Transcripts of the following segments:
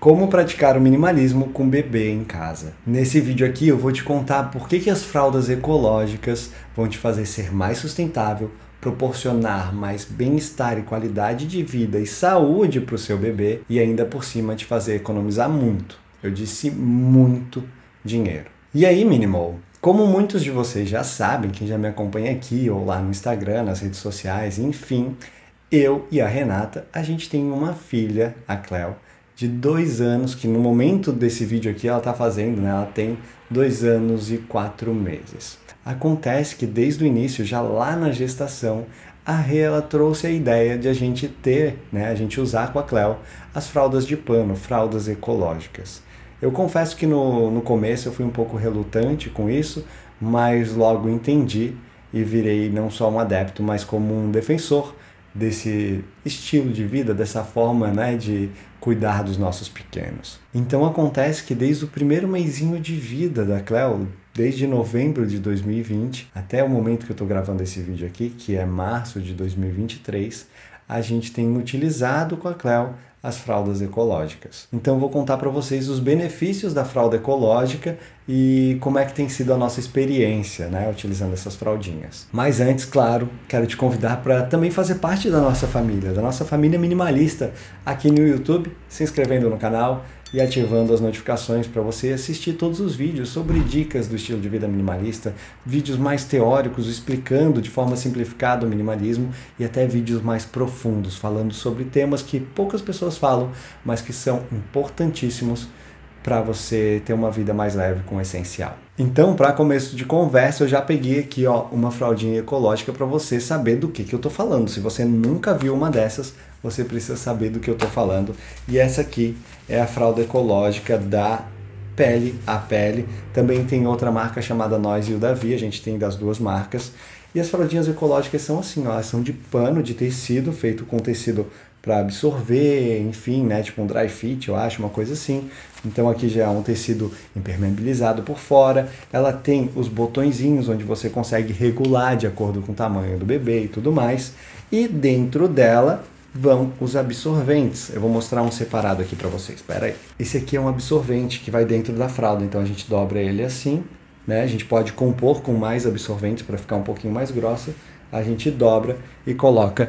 Como praticar o minimalismo com bebê em casa. Nesse vídeo aqui eu vou te contar por que as fraldas ecológicas vão te fazer ser mais sustentável, proporcionar mais bem-estar e qualidade de vida e saúde para o seu bebê e ainda por cima te fazer economizar muito. Eu disse muito dinheiro. E aí, Minimal? Como muitos de vocês já sabem, quem já me acompanha aqui ou lá no Instagram, nas redes sociais, enfim, eu e a Renata, a gente tem uma filha, a Cleo, de 2 anos, que no momento desse vídeo aqui ela está fazendo, né? Ela tem 2 anos e 4 meses. Acontece que desde o início, já lá na gestação, a Rê, ela trouxe a ideia de a gente ter, né? A gente usar com a Cleo as fraldas de pano, fraldas ecológicas. Eu confesso que no começo eu fui um pouco relutante com isso, mas logo entendi e virei não só um adepto, mas como um defensor desse estilo de vida, dessa forma, né, de cuidar dos nossos pequenos. Então acontece que desde o primeiro mesinho de vida da Cleo, desde novembro de 2020 até o momento que eu estou gravando esse vídeo aqui, que é março de 2023, a gente tem utilizado com a Cleo as fraldas ecológicas. Então eu vou contar para vocês os benefícios da fralda ecológica e como é que tem sido a nossa experiência, né, utilizando essas fraldinhas. Mas antes, claro, quero te convidar para também fazer parte da nossa família minimalista aqui no YouTube, se inscrevendo no canal e ativando as notificações para você assistir todos os vídeos sobre dicas do estilo de vida minimalista, vídeos mais teóricos explicando de forma simplificada o minimalismo e até vídeos mais profundos falando sobre temas que poucas pessoas falam, mas que são importantíssimos para você ter uma vida mais leve com o essencial. Então, para começo de conversa, eu já peguei aqui uma fraldinha ecológica para você saber do que eu estou falando. Se você nunca viu uma dessas, você precisa saber do que eu estou falando. E essa aqui é a fralda ecológica da Pele a Pele. Também tem outra marca chamada Nós e o Davi, a gente tem das duas marcas. E as fraldinhas ecológicas são assim, ó, elas são de pano, de tecido, feito com tecido para absorver, enfim, né, tipo um dry fit, eu acho, uma coisa assim. Então aqui já é um tecido impermeabilizado por fora, ela tem os botõezinhos onde você consegue regular de acordo com o tamanho do bebê e tudo mais, e dentro dela vão os absorventes. Eu vou mostrar um separado aqui para vocês, espera aí. Esse aqui é um absorvente que vai dentro da fralda, então a gente dobra ele assim, né, a gente pode compor com mais absorventes para ficar um pouquinho mais grossa, a gente dobra e coloca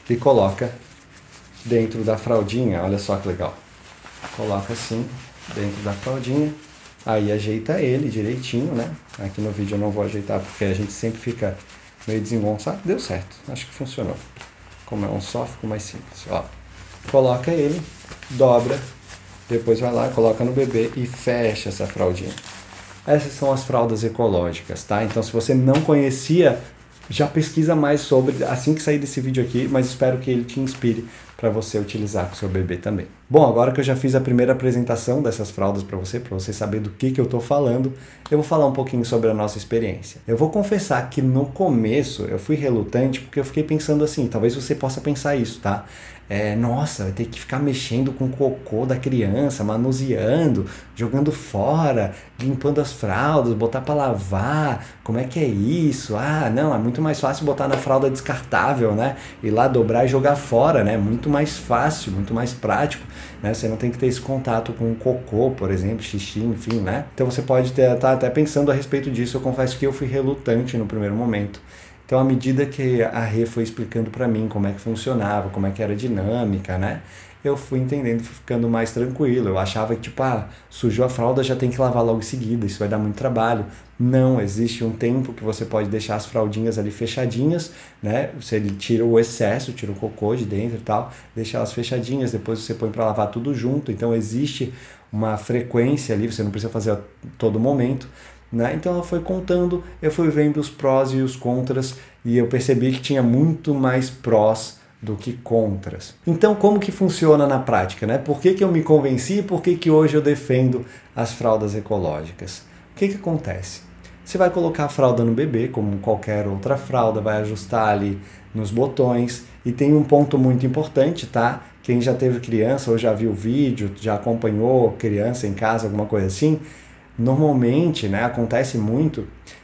dentro da fraldinha, olha só que legal. Coloca assim, dentro da fraldinha, aí ajeita ele direitinho, né? Aqui no vídeo eu não vou ajeitar porque a gente sempre fica meio desengonçado. Deu certo, acho que funcionou. Como é um só, ficou mais simples. Ó, coloca ele, dobra, depois vai lá, coloca no bebê e fecha essa fraldinha. Essas são as fraldas ecológicas, tá? Então se você não conhecia, já pesquisa mais sobre assim que sair desse vídeo aqui, mas espero que ele te inspire para você utilizar com o seu bebê também. Bom, agora que eu já fiz a primeira apresentação dessas fraldas para você saber do que eu estou falando, eu vou falar um pouquinho sobre a nossa experiência. Eu vou confessar que no começo eu fui relutante porque eu fiquei pensando assim, talvez você possa pensar isso, tá? Nossa, vai ter que ficar mexendo com o cocô da criança, manuseando, jogando fora, limpando as fraldas, botar para lavar, como é que é isso? Ah, não, é muito mais fácil botar na fralda descartável, né? Ir lá dobrar e jogar fora, né? Muito mais fácil, muito mais prático, né? Você não tem que ter esse contato com o cocô, por exemplo, xixi, enfim, né? Então você pode estar até pensando a respeito disso. Eu confesso que eu fui relutante no primeiro momento. Então, à medida que a Rê foi explicando para mim como é que funcionava, como é que era a dinâmica, né? Eu fui entendendo, fui ficando mais tranquilo. Eu achava que, tipo, sujou a fralda, já tem que lavar logo em seguida, isso vai dar muito trabalho. Não, existe um tempo que você pode deixar as fraldinhas ali fechadinhas, né? Você tira o excesso, tira o cocô de dentro e tal, deixa elas fechadinhas, depois você põe para lavar tudo junto. Então, existe uma frequência ali, você não precisa fazer a todo momento. Né? Então ela foi contando, eu fui vendo os prós e os contras e eu percebi que tinha muito mais prós do que contras. Então como que funciona na prática? Né? Por que eu me convenci e por que hoje eu defendo as fraldas ecológicas? O que acontece? Você vai colocar a fralda no bebê, como qualquer outra fralda, vai ajustar ali nos botões e tem um ponto muito importante, tá? Quem já teve criança ou já viu vídeo, já acompanhou criança em casa, alguma coisa assim, normalmente, né, acontece muito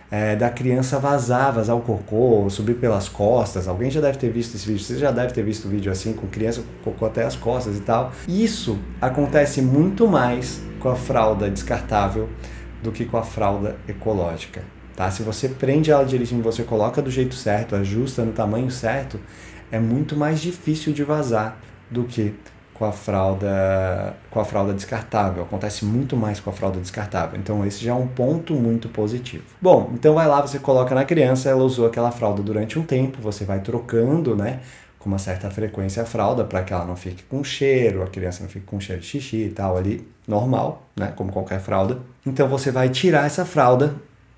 da criança vazar o cocô, subir pelas costas. Alguém já deve ter visto esse vídeo, você já deve ter visto um vídeo assim, com criança com cocô até as costas e tal. Isso acontece muito mais com a fralda descartável do que com a fralda ecológica. Tá? Se você prende ela direitinho, você coloca do jeito certo, ajusta no tamanho certo, é muito mais difícil de vazar do que com a fralda descartável. Acontece muito mais com a fralda descartável. Então esse já é um ponto muito positivo. Bom, então vai lá, você coloca na criança, ela usou aquela fralda durante um tempo, você vai trocando, né, com uma certa frequência a fralda para que ela não fique com cheiro, a criança não fique com cheiro de xixi e tal ali, normal, né, como qualquer fralda. Então você vai tirar essa fralda.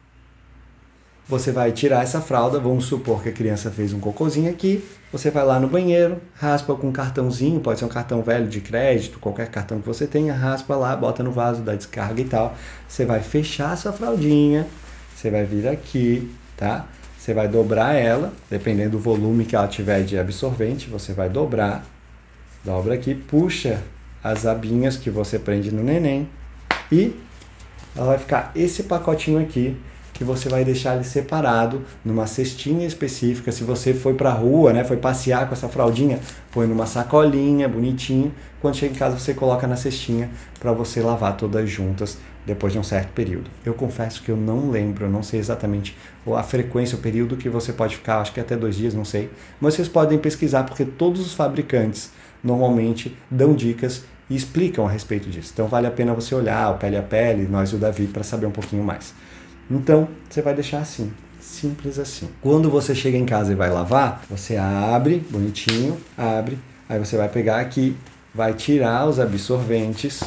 Vamos supor que a criança fez um cocôzinho aqui, você vai lá no banheiro, raspa com um cartãozinho, pode ser um cartão velho de crédito, qualquer cartão que você tenha, raspa lá, bota no vaso, dá descarga e tal. Você vai fechar a sua fraldinha, você vai vir aqui, tá? Você vai dobrar ela, dependendo do volume que ela tiver de absorvente, você vai dobrar, dobra aqui, puxa as abinhas que você prende no neném e ela vai ficar esse pacotinho aqui, que você vai deixar ele separado numa cestinha específica. Se você foi pra rua, né, foi passear com essa fraldinha, põe numa sacolinha, bonitinho. Quando chega em casa, você coloca na cestinha para você lavar todas juntas depois de um certo período. Eu confesso que eu não lembro, eu não sei exatamente a frequência, o período que você pode ficar, acho que até 2 dias, não sei. Mas vocês podem pesquisar, porque todos os fabricantes normalmente dão dicas e explicam a respeito disso. Então vale a pena você olhar o Pele a Pele, nós e o Davi, para saber um pouquinho mais. Então, você vai deixar assim, simples assim. Quando você chega em casa e vai lavar, você abre, bonitinho, abre, aí você vai pegar aqui, vai tirar os absorventes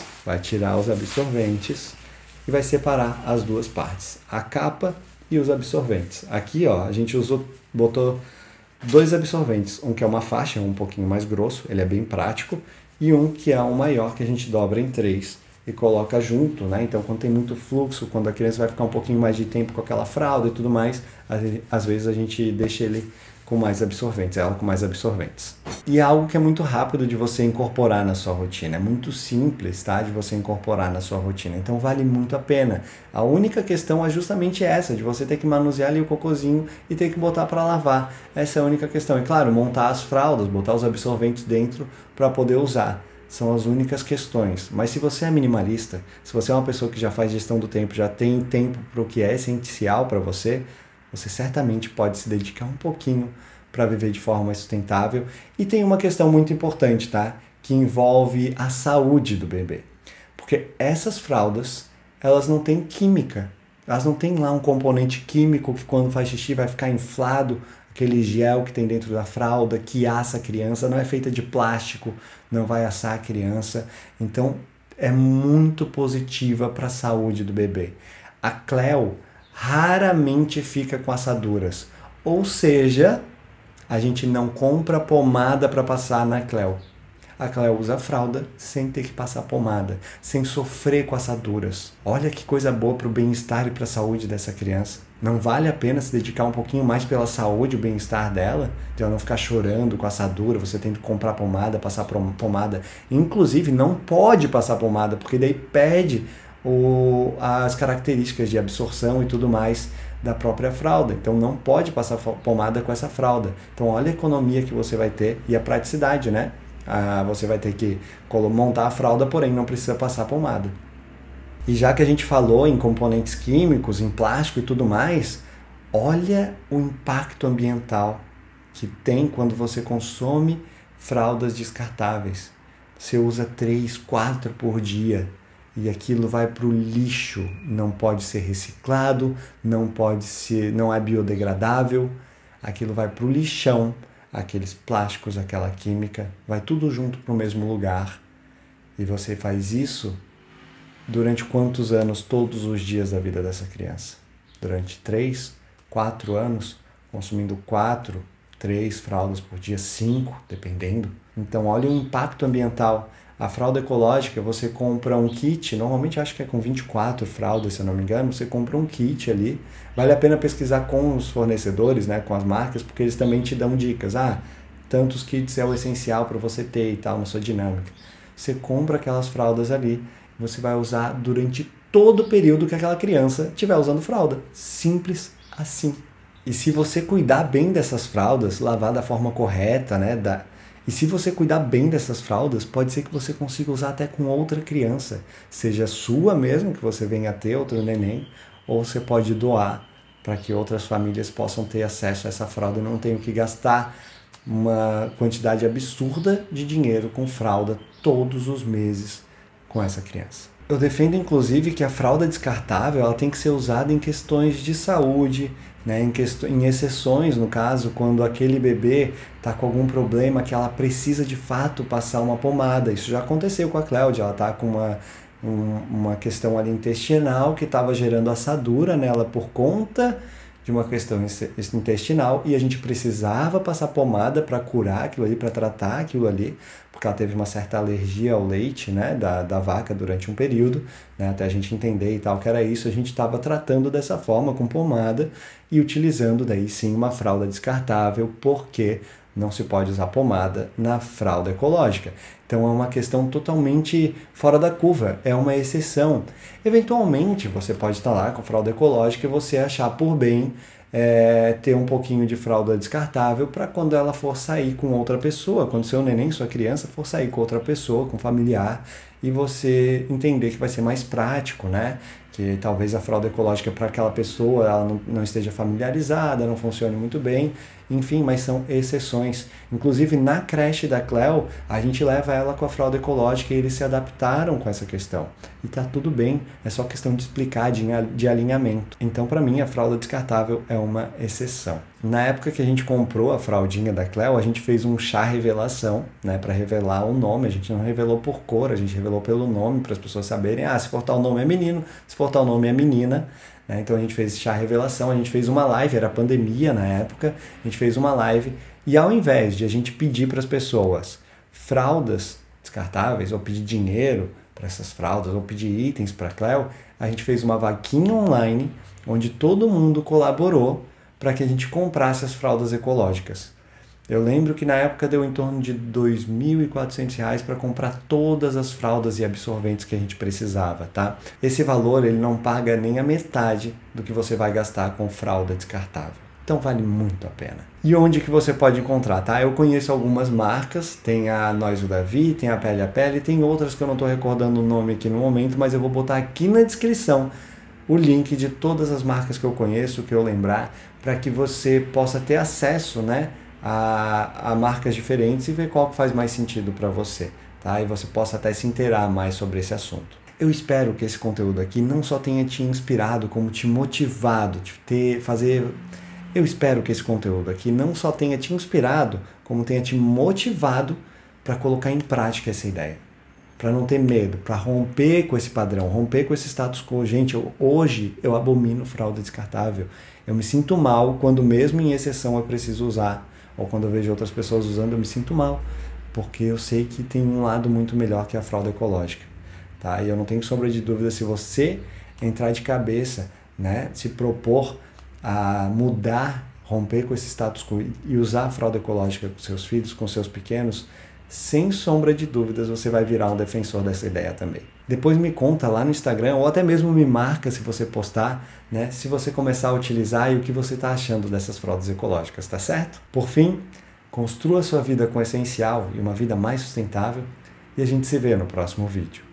e vai separar as duas partes, a capa e os absorventes. Aqui, ó, a gente botou 2 absorventes, um que é uma faixa, um pouquinho mais grosso, ele é bem prático, e um que é um maior, que a gente dobra em 3 e coloca junto, né? Então, quando tem muito fluxo, quando a criança vai ficar um pouquinho mais de tempo com aquela fralda e tudo mais, às vezes a gente deixa ele com mais absorventes, ela com mais absorventes. E é algo que é muito rápido de você incorporar na sua rotina, é muito simples, tá? De você incorporar na sua rotina, então vale muito a pena. A única questão é justamente essa, de você ter que manusear ali o cocôzinho e ter que botar para lavar. Essa é a única questão. E claro, montar as fraldas, botar os absorventes dentro para poder usar. São as únicas questões. Mas se você é minimalista, se você é uma pessoa que já faz gestão do tempo, já tem tempo para o que é essencial para você, você certamente pode se dedicar um pouquinho para viver de forma mais sustentável. E tem uma questão muito importante, tá? Que envolve a saúde do bebê. Porque essas fraldas, elas não têm química. Elas não têm lá um componente químico que quando faz xixi vai ficar inflado, aquele gel que tem dentro da fralda, que assa a criança, não é feita de plástico, não vai assar a criança. Então, é muito positiva para a saúde do bebê. A Cleo raramente fica com assaduras, ou seja, a gente não compra pomada para passar na Cleo. A Cleo usa a fralda sem ter que passar pomada, sem sofrer com assaduras. Olha que coisa boa para o bem-estar e para a saúde dessa criança. Não vale a pena se dedicar um pouquinho mais pela saúde e o bem-estar dela? De ela não ficar chorando com assadura, você tem que comprar pomada, passar pomada. Inclusive, não pode passar pomada, porque daí perde as características de absorção e tudo mais da própria fralda. Então, não pode passar pomada com essa fralda. Então, olha a economia que você vai ter e a praticidade, né? Você vai ter que montar a fralda, porém não precisa passar pomada. E já que a gente falou em componentes químicos, em plástico e tudo mais, olha o impacto ambiental que tem quando você consome fraldas descartáveis. Você usa 3, 4 por dia e aquilo vai para o lixo. Não pode ser reciclado, não é biodegradável, aquilo vai para o lixão. Aqueles plásticos, aquela química, vai tudo junto para o mesmo lugar. E você faz isso durante quantos anos, todos os dias da vida dessa criança? Durante 3, 4 anos, consumindo 4, 3 fraldas por dia, 5, dependendo. Então, olha o impacto ambiental. A fralda ecológica, você compra um kit, normalmente acho que é com 24 fraldas, se eu não me engano, você compra um kit ali. Vale a pena pesquisar com os fornecedores, né, com as marcas, porque eles também te dão dicas. Tantos kits é o essencial para você ter e tal, na sua dinâmica. Você compra aquelas fraldas ali, você vai usar durante todo o período que aquela criança estiver usando fralda. Simples assim. E se você cuidar bem dessas fraldas, lavar da forma correta, né? E se você cuidar bem dessas fraldas, pode ser que você consiga usar até com outra criança. Seja sua mesmo, que você venha a ter outro neném, ou você pode doar para que outras famílias possam ter acesso a essa fralda e não tenham que gastar uma quantidade absurda de dinheiro com fralda todos os meses com essa criança. Eu defendo, inclusive, que a fralda descartável ela tem que ser usada em questões de saúde, né? Em exceções, no caso, quando aquele bebê está com algum problema que ela precisa de fato passar uma pomada. Isso já aconteceu com a Cléudia, ela está com uma questão ali intestinal que estava gerando assadura nela por conta de uma questão intestinal e a gente precisava passar pomada para curar aquilo ali, para tratar aquilo ali, porque ela teve uma certa alergia ao leite, né, da vaca durante um período, né, até a gente entender e tal que era isso, a gente estava tratando dessa forma com pomada e utilizando daí sim uma fralda descartável, porque não se pode usar pomada na fralda ecológica. Então é uma questão totalmente fora da curva, é uma exceção. Eventualmente você pode estar lá com fralda ecológica e você achar por bem ter um pouquinho de fralda descartável para quando ela for sair com outra pessoa, quando seu neném, sua criança for sair com outra pessoa, com familiar, e você entender que vai ser mais prático, né? Que talvez a fralda ecológica para aquela pessoa ela não esteja familiarizada, não funcione muito bem, enfim, mas são exceções. Inclusive na creche da Cleo, a gente leva ela com a fralda ecológica e eles se adaptaram com essa questão. E tá tudo bem, é só questão de explicar, de alinhamento. Então, para mim, a fralda descartável é uma exceção. Na época que a gente comprou a fraldinha da Cleo, a gente fez um chá revelação, né, para revelar o nome. A gente não revelou por cor, a gente revelou pelo nome, para as pessoas saberem, se for tal nome é menino, se for tal nome é menina. Né? Então a gente fez esse chá revelação, a gente fez uma live, era pandemia na época, a gente fez uma live e ao invés de a gente pedir para as pessoas fraldas descartáveis ou pedir dinheiro para essas fraldas ou pedir itens para a Cleo, a gente fez uma vaquinha online onde todo mundo colaborou para que a gente comprasse as fraldas ecológicas. Eu lembro que na época deu em torno de R$ 2.400 para comprar todas as fraldas e absorventes que a gente precisava, tá? Esse valor ele não paga nem a metade do que você vai gastar com fralda descartável. Então vale muito a pena. E onde que você pode encontrar, tá? Eu conheço algumas marcas, tem a Nós o Davi, tem a Pele a Pele, tem outras que eu não estou recordando o nome aqui no momento, mas eu vou botar aqui na descrição o link de todas as marcas que eu conheço, que eu lembrar, para que você possa ter acesso, né, a marcas diferentes e ver qual que faz mais sentido para você, tá? E você possa até se inteirar mais sobre esse assunto. Eu espero que esse conteúdo aqui não só tenha te inspirado, como te motivado, Eu espero que esse conteúdo aqui não só tenha te inspirado, como tenha te motivado para colocar em prática essa ideia. Para não ter medo, para romper com esse padrão, romper com esse status quo. Gente, hoje eu abomino fralda descartável. Eu me sinto mal quando mesmo em exceção eu preciso usar. Ou quando eu vejo outras pessoas usando, eu me sinto mal. Porque eu sei que tem um lado muito melhor que a fralda ecológica. Tá? E eu não tenho sombra de dúvida, se você entrar de cabeça, né, se propor a mudar, romper com esse status quo e usar a fralda ecológica com seus filhos, com seus pequenos, sem sombra de dúvidas você vai virar um defensor dessa ideia também. Depois me conta lá no Instagram ou até mesmo me marca se você postar, né, se você começar a utilizar e o que você está achando dessas fraldas ecológicas, tá certo? Por fim, construa sua vida com o essencial e uma vida mais sustentável e a gente se vê no próximo vídeo.